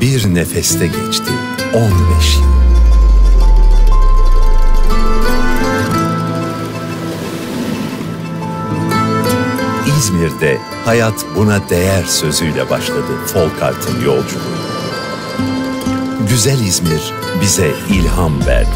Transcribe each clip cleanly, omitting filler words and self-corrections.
bir nefeste geçti 15 yıl. İzmir'de hayat buna değer sözüyle başladı Folkart'ın yolculuğu. Güzel İzmir bize ilham verdi.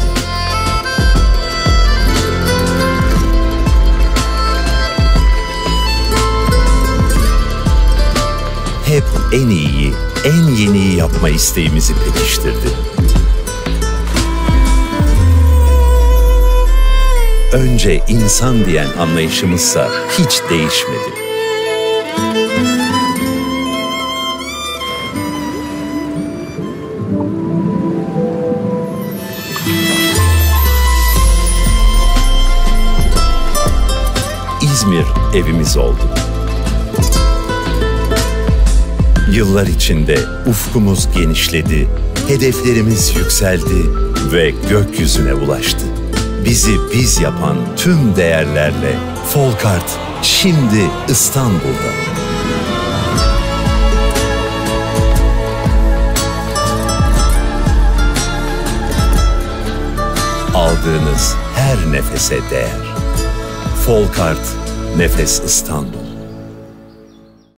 Hep en iyiyi, en yeniyi yapma isteğimizi pekiştirdi. Önce insan diyen anlayışımızsa hiç değişmedi. İzmir evimiz oldu. Yıllar içinde ufkumuz genişledi, hedeflerimiz yükseldi ve gökyüzüne ulaştı. Bizi biz yapan tüm değerlerle Folkart şimdi İstanbul'da. Aldığınız her nefese değer. Folkart, Nefes İstanbul.